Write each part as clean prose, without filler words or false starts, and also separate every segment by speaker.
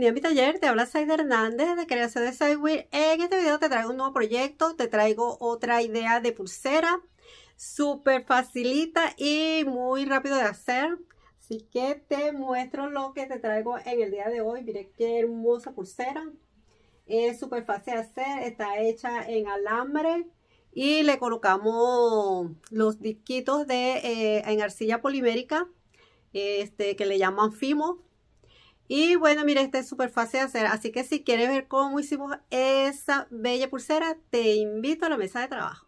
Speaker 1: bienvenida a mi taller. Te habla Zaida Hernández de Creación de Sidewheel. En este video te traigo un nuevo proyecto, te traigo otra idea de pulsera. Súper facilita y muy rápido de hacer. Así que te muestro lo que te traigo en el día de hoy. Mire qué hermosa pulsera. Es súper fácil de hacer, está hecha en alambre. Y le colocamos los disquitos en arcilla polimérica, que le llaman Fimo. Y bueno, mire, este es súper fácil de hacer. Así que si quieres ver cómo hicimos esa bella pulsera, te invito a la mesa de trabajo.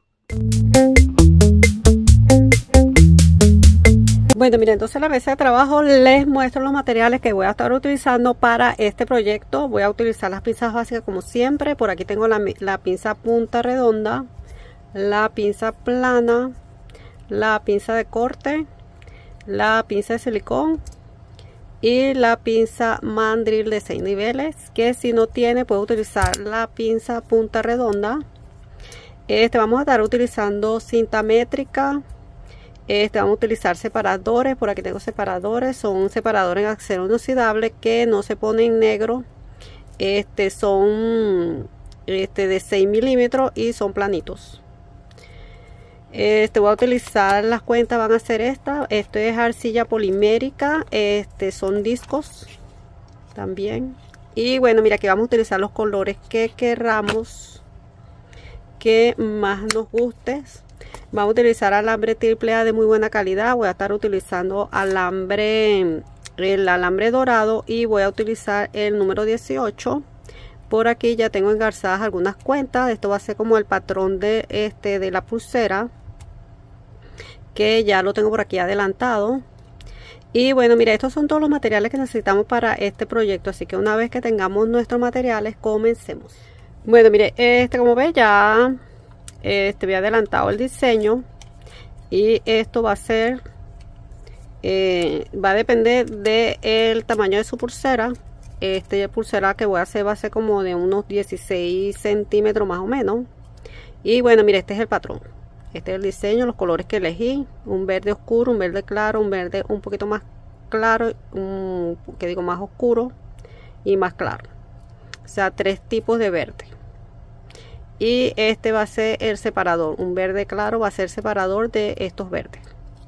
Speaker 1: Bueno, mire, entonces en la mesa de trabajo les muestro los materiales que voy a estar utilizando para este proyecto. Voy a utilizar las pinzas básicas como siempre. Por aquí tengo la pinza punta redonda, la pinza plana, la pinza de corte, la pinza de silicón y la pinza mandril de 6 niveles, que si no tiene puede utilizar la pinza punta redonda. Vamos a estar utilizando cinta métrica. Vamos a utilizar separadores. Por aquí tengo separadores, son separadores en acero inoxidable que no se ponen negro. Son de 6 milímetros y son planitos. Voy a utilizar las cuentas, van a ser estas. Esto es arcilla polimérica, son discos también. Y bueno, mira, aquí vamos a utilizar los colores que querramos, que más nos guste. Vamos a utilizar alambre triple A de muy buena calidad. Voy a estar utilizando el alambre dorado y voy a utilizar el número 18. Por aquí ya tengo engarzadas algunas cuentas. Esto va a ser como el patrón de la pulsera, que ya lo tengo por aquí adelantado. Y bueno, mira, estos son todos los materiales que necesitamos para este proyecto. Así que una vez que tengamos nuestros materiales, comencemos. Bueno, mire, como ves ya había adelantado el diseño. Y esto va a ser, va a depender del tamaño de su pulsera. Pulsera que voy a hacer va a ser como de unos 16 centímetros más o menos. Y bueno, mire, este es el patrón. Este es el diseño, los colores que elegí: un verde oscuro, un verde claro, un verde un poquito más claro, más oscuro y más claro. O sea, 3 tipos de verde. Y este va a ser el separador. Un verde claro va a ser separador de estos verdes.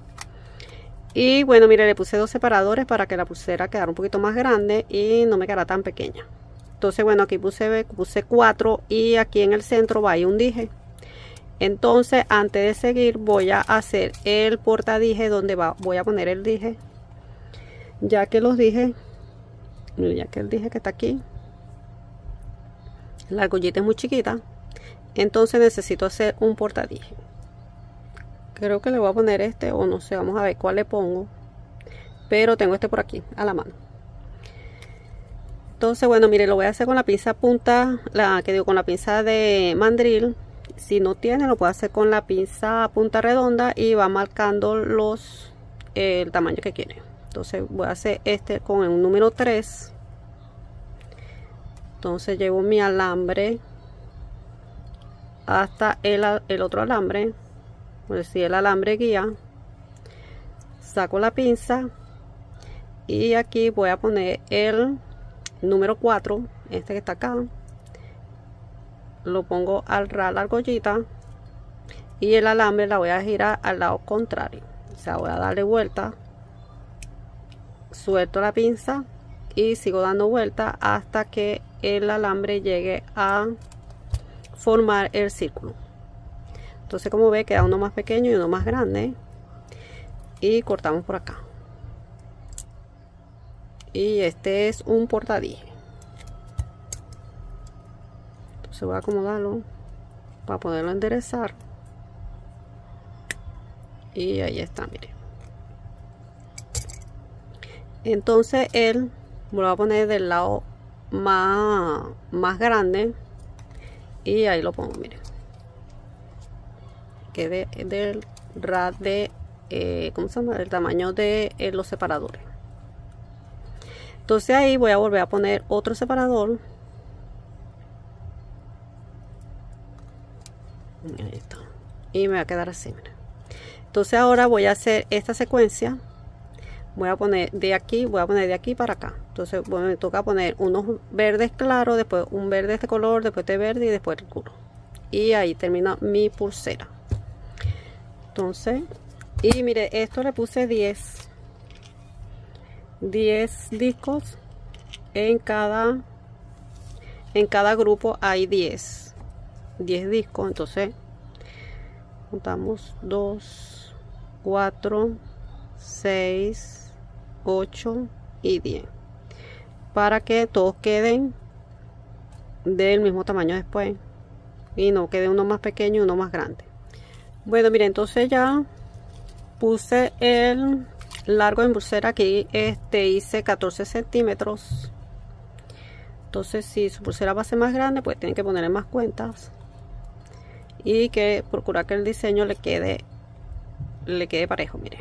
Speaker 1: Y bueno, mire, le puse 2 separadores para que la pulsera quedara un poquito más grande y no me quedara tan pequeña. Entonces, bueno, aquí puse 4 y aquí en el centro va a ir un dije. Entonces, antes de seguir, voy a hacer el portadije donde voy a poner el dije. Ya que el dije que está aquí, la argollita es muy chiquita, entonces necesito hacer un portadije. Creo que le voy a poner o no sé, vamos a ver cuál le pongo. Pero tengo por aquí a la mano. Entonces, bueno, mire, lo voy a hacer con la pinza punta, con la pinza de mandril. Si no tiene, lo puede hacer con la pinza punta redonda y va marcando el tamaño que quiere. Entonces voy a hacer con el número 3. Entonces llevo mi alambre hasta el otro alambre, por decir el alambre guía. Saco la pinza y aquí voy a poner el número 4, que está acá. Lo pongo al ras la argollita y el alambre la voy a girar al lado contrario. O sea, voy a darle vuelta, suelto la pinza y sigo dando vuelta hasta que el alambre llegue a formar el círculo. Entonces, como ve, queda uno más pequeño y uno más grande. Y cortamos por acá. Y este es un portadije. Entonces voy a acomodarlo para poderlo enderezar. Y ahí está, mire. Entonces lo voy a poner del lado más grande. Y ahí lo pongo, mire. Quede del ras ¿cómo se llama? El tamaño de los separadores. Entonces ahí voy a volver a poner otro separador. Ahí está. Y me va a quedar así, mira. Entonces ahora voy a hacer esta secuencia. Voy a poner de aquí para acá. Entonces, bueno, me toca poner unos verdes claros, después un verde de este color, después de verde y después el oscuro. Y ahí termina mi pulsera. Entonces, y mire, esto le puse 10 discos en cada grupo hay 10 discos. Entonces contamos 2, 4, 6, 8 y 10 para que todos queden del mismo tamaño después y no quede uno más pequeño y uno más grande. Bueno, mire, entonces ya puse el largo de pulsera. Aquí hice 14 centímetros. Entonces, si su pulsera va a ser más grande, pues tienen que ponerle más cuentas y que procurar que el diseño le quede parejo. Mire,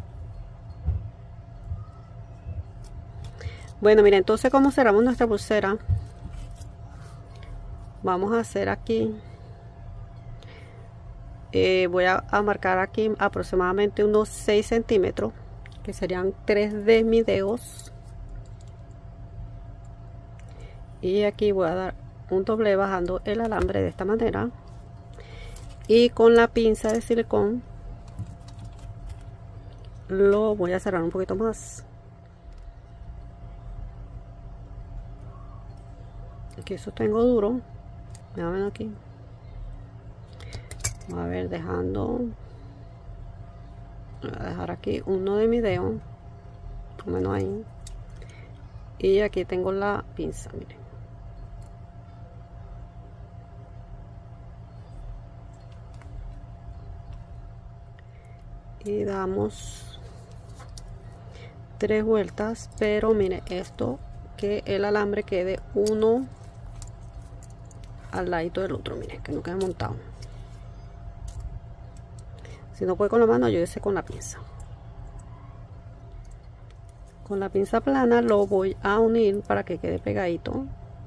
Speaker 1: bueno, mire, entonces como cerramos nuestra pulsera, vamos a hacer aquí, voy a marcar aquí aproximadamente unos 6 centímetros, que serían 3 de mis dedos. Y aquí voy a dar un doble bajando el alambre de esta manera, y con la pinza de silicón lo voy a cerrar un poquito más. Aquí sostengo duro, me ven aquí. Voy a ver, voy a dejar aquí uno de mis dedos, más o menos ahí, y aquí tengo la pinza, miren. Y damos 3 vueltas, pero mire, esto, que el alambre quede uno al ladito del otro, mire, que no quede montado. Si no puede con la mano, ayúdese con la pinza. Con la pinza plana lo voy a unir para que quede pegadito,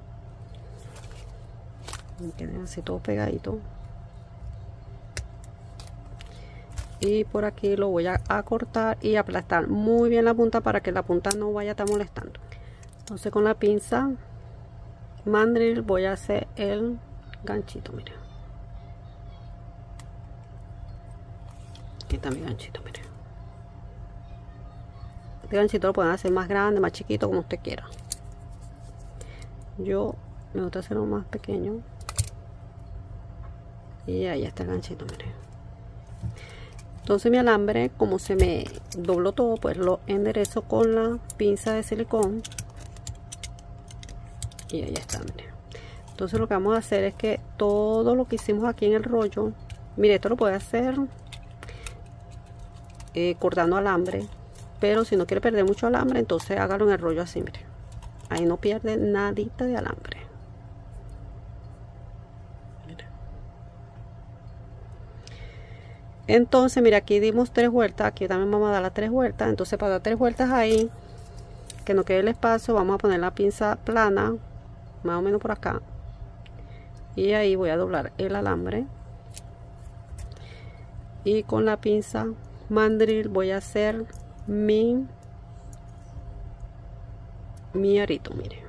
Speaker 1: queden así todo pegadito. Y por aquí lo voy a cortar y aplastar muy bien la punta para que la punta no vaya a estar molestando. Entonces con la pinza mandril voy a hacer el ganchito, miren. Aquí está mi ganchito, miren. Este ganchito lo pueden hacer más grande, más chiquito, como usted quiera. Yo me gusta hacerlo más pequeño. Y ahí está el ganchito, miren. Entonces mi alambre, como se me dobló todo, pues lo enderezo con la pinza de silicón. Y ahí está, miren. Entonces lo que vamos a hacer es que todo lo que hicimos aquí en el rollo, mire, esto lo puede hacer cortando alambre, pero si no quiere perder mucho alambre, entonces hágalo en el rollo así, mire. Ahí no pierde nadita de alambre. Mire. Entonces, mira, aquí dimos 3 vueltas, aquí también vamos a dar las 3 vueltas. Entonces, para dar 3 vueltas ahí, que no quede el espacio, vamos a poner la pinza plana, más o menos por acá. Y ahí voy a doblar el alambre. Y con la pinza mandril voy a hacer mi arito, mire.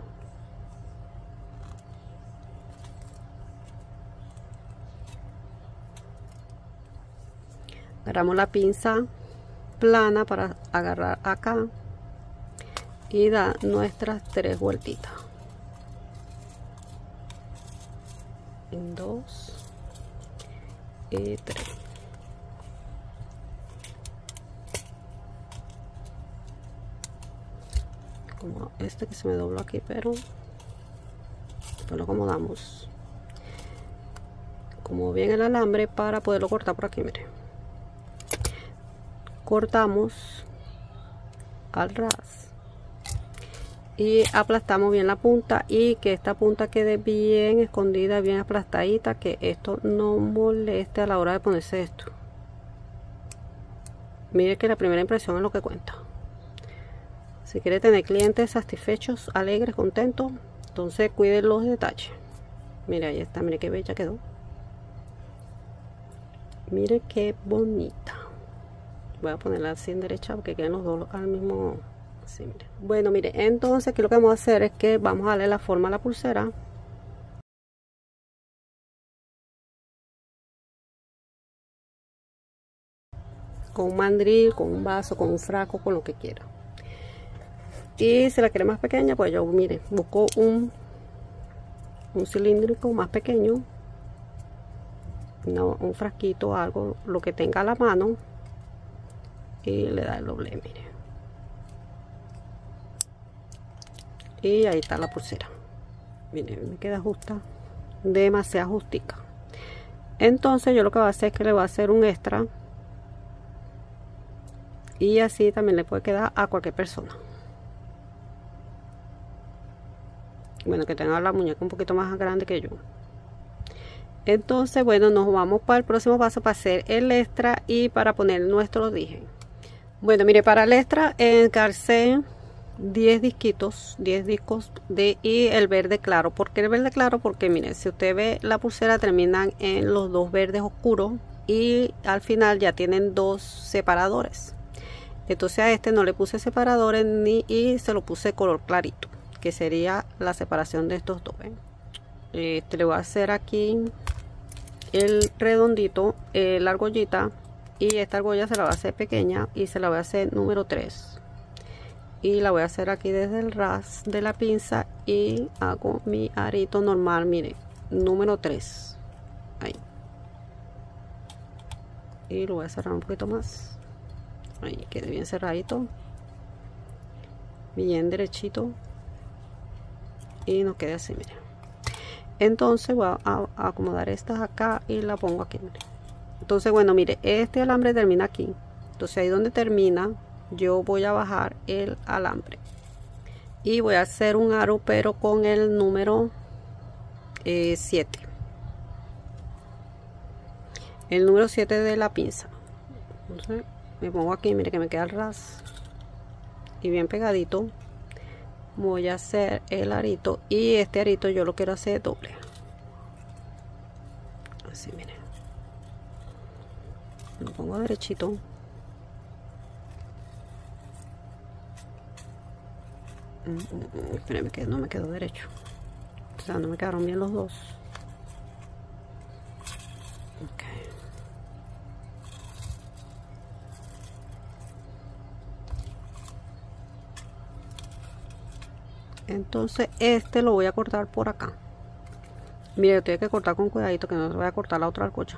Speaker 1: Agarramos la pinza plana para agarrar acá y da nuestras 3 vueltitas. 2 y 3. Como este que se me dobló aquí, pero después lo acomodamos como bien el alambre para poderlo cortar por aquí, mire. Cortamos al ras y aplastamos bien la punta, y que esta punta quede bien escondida, bien aplastadita, que esto no moleste a la hora de ponerse esto. Mire que la primera impresión es lo que cuenta. Si quiere tener clientes satisfechos, alegres, contentos, entonces cuide los detalles. Mire, ahí está, mire qué bella quedó. Mire qué bonita. Voy a ponerla así en derecha para que queden los dos al mismo Así, mire. Bueno, mire, entonces aquí lo que vamos a hacer es que vamos a darle la forma a la pulsera. Con un mandril, con un vaso, con un frasco, con lo que quiera. Y si la quiere más pequeña, pues yo, mire, busco un cilíndrico más pequeño, un frasquito, algo, lo que tenga a la mano, y le da el doble, mire. Y ahí está la pulsera. Miren, me queda justa, demasiado justica. Entonces yo lo que voy a hacer es que le voy a hacer un extra, y así también le puede quedar a cualquier persona. Bueno, que tenga la muñeca un poquito más grande que yo. Entonces, bueno, nos vamos para el próximo paso para hacer el extra y para poner nuestro dije. Bueno, mire, para el extra encarcé 10 discos y el verde claro. ¿Por qué el verde claro? Porque mire, si usted ve la pulsera terminan en los dos verdes oscuros y al final ya tienen dos separadores. Entonces a este no le puse separadores y se lo puse color clarito, que sería la separación de estos dos. Le voy a hacer aquí el redondito, la argollita, y esta argolla se la voy a hacer pequeña y se la voy a hacer número 3 y la voy a hacer aquí desde el ras de la pinza y hago mi arito normal, mire, número 3 ahí, y lo voy a cerrar un poquito más, ahí quede bien cerradito, bien derechito, y nos quede así, mire. Entonces voy a acomodar estas acá y la pongo aquí, mire. Entonces, bueno, mire, este alambre termina aquí, entonces ahí donde termina yo voy a bajar el alambre y voy a hacer un aro, pero con el número 7, el número 7 de la pinza. Entonces me pongo aquí, mire que me queda el ras y bien pegadito. Voy a hacer el arito y este arito yo lo quiero hacer doble, así, mire, lo pongo derechito. Espérenme que no me quedó derecho, o sea, no me quedaron bien los dos. Okay. Entonces este lo voy a cortar por acá. Mire, tengo que cortar con cuidadito que no se vaya a cortar la otra argolla.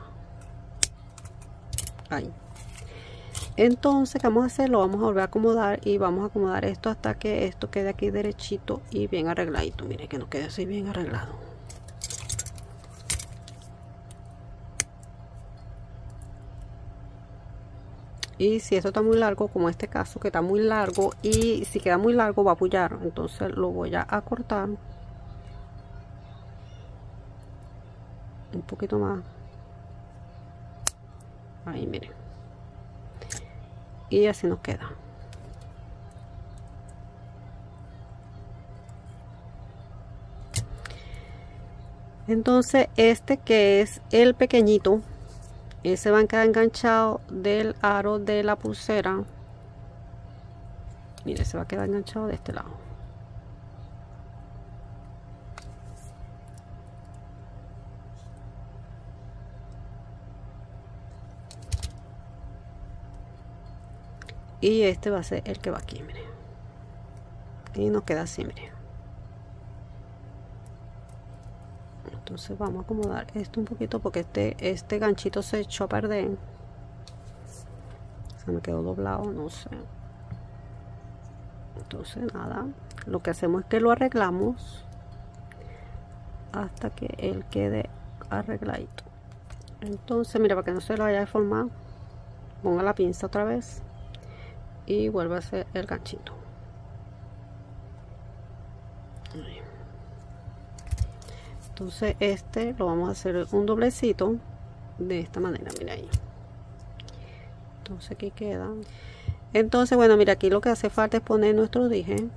Speaker 1: Ahí. Entonces, ¿qué vamos a hacer? Lo vamos a volver a acomodar y vamos a acomodar esto hasta que esto quede aquí derechito y bien arregladito. Mire que nos quede así bien arreglado. Y si esto está muy largo, como este caso que está muy largo, y si queda muy largo va a apoyar, entonces lo voy a cortar un poquito más. Ahí, miren. Y así nos queda. Entonces este que es el pequeñito, ese va a quedar enganchado del aro de la pulsera. Mire, se va a quedar enganchado de este lado. Y este va a ser el que va aquí, mire. Y nos queda así, mire. Entonces vamos a acomodar esto un poquito porque este ganchito se echó a perder. Se me quedó doblado, no sé. Entonces nada, lo que hacemos es que lo arreglamos hasta que él quede arregladito. Entonces mira, para que no se lo vaya a deformar, ponga la pinza otra vez y vuelve a hacer el ganchito. Entonces este lo vamos a hacer un doblecito de esta manera, mira ahí. Entonces aquí queda. Entonces bueno, mira, aquí lo que hace falta es poner nuestro dije.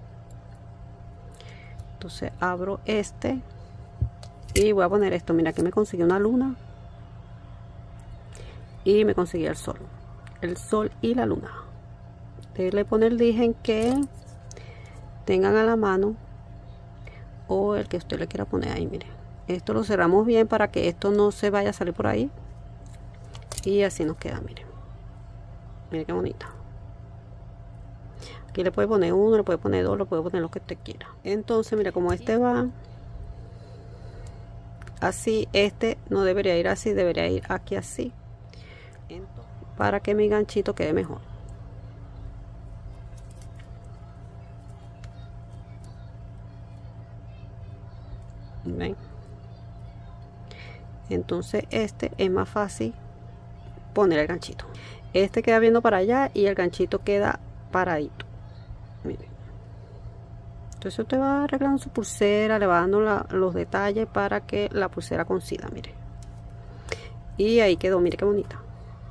Speaker 1: Entonces abro este y voy a poner esto. Mira, aquí me conseguí una luna y me conseguí el sol y la luna Usted le pone el dije que tengan a la mano o el que usted le quiera poner ahí. Mire, esto lo cerramos bien para que esto no se vaya a salir por ahí, y así nos queda. Mire, mire qué bonita. Aquí le puede poner uno, le puede poner dos, le puede poner lo que usted quiera. Entonces mire, como este va así, este no debería ir así, debería ir aquí así, para que mi ganchito quede mejor. ¿Ven? Entonces este es más fácil poner el ganchito. Este queda viendo para allá y el ganchito queda paradito. Miren. Entonces usted va arreglando su pulsera, le va dando los detalles para que la pulsera coincida. Mire, y ahí quedó. Mire qué bonita.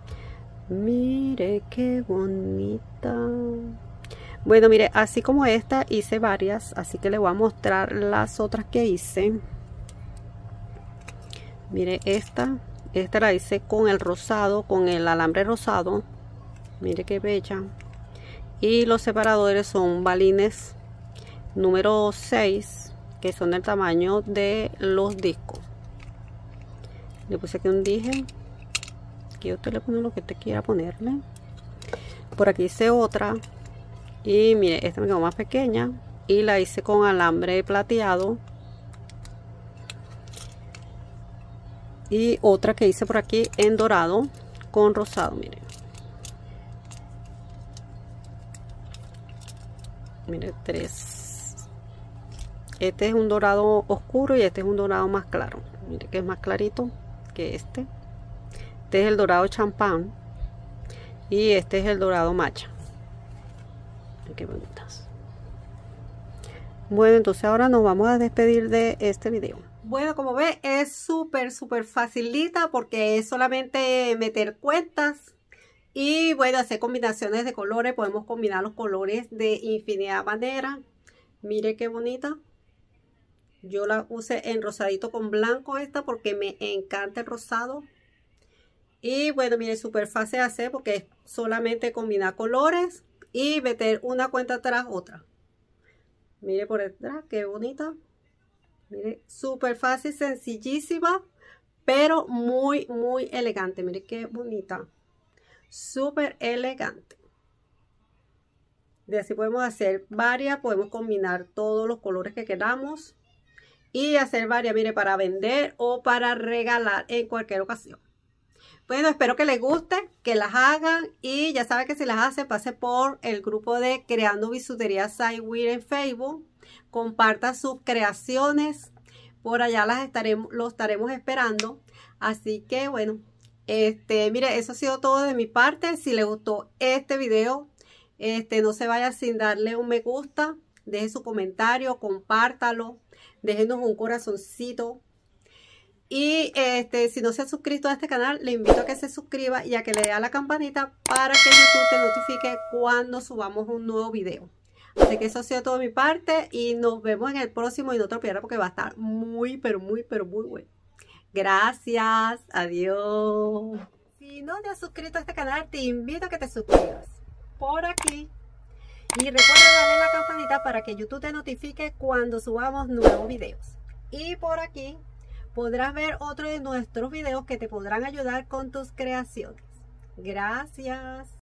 Speaker 1: Mire qué bonita. Bueno, mire, así como esta hice varias, así que le voy a mostrar las otras que hice. Mire, esta la hice con el rosado, con el alambre rosado. Mire qué bella. Y los separadores son balines número 6, que son del tamaño de los discos. Le puse aquí un dije. Aquí usted le pone lo que usted quiera ponerle. Por aquí hice otra. Y mire, esta me quedó más pequeña. Y la hice con alambre plateado. Y otra que hice por aquí en dorado con rosado. Miren. Mire, 3. Este es un dorado oscuro y este es un dorado más claro. Mire que es más clarito que este. Este es el dorado champán y este es el dorado matcha. Qué bonitas. Bueno, entonces ahora nos vamos a despedir de este video. Bueno, como ve, es súper facilita porque es solamente meter cuentas. Y bueno, hacer combinaciones de colores. Podemos combinar los colores de infinidad de maneras. Mire qué bonita. Yo la puse en rosadito con blanco esta porque me encanta el rosado. Y bueno, mire, súper fácil de hacer porque es solamente combinar colores y meter una cuenta tras otra. Mire por detrás, qué bonita. Mire, súper fácil, sencillísima, pero muy elegante. Mire qué bonita. Súper elegante. De así podemos hacer varias, podemos combinar todos los colores que queramos y hacer varias, mire, para vender o para regalar en cualquier ocasión. Bueno, espero que les guste, que las hagan y ya saben que si las hacen, pase por el grupo de Creando Bisutería Sidewear en Facebook. Comparta sus creaciones, por allá los estaremos esperando. Así que bueno, mire, eso ha sido todo de mi parte. Si les gustó este video, no se vaya sin darle un me gusta, deje su comentario, compártalo, déjenos un corazoncito. Y si no se ha suscrito a este canal, le invito a que se suscriba y a que le dé a la campanita para que YouTube te notifique cuando subamos un nuevo video. Así que eso ha sido todo de mi parte y nos vemos en el próximo y no te lo pierdas porque va a estar muy bueno. Gracias, adiós. Si no te has suscrito a este canal, te invito a que te suscribas por aquí. Y recuerda darle a la campanita para que YouTube te notifique cuando subamos nuevos videos. Y por aquí podrás ver otro de nuestros videos que te podrán ayudar con tus creaciones. Gracias.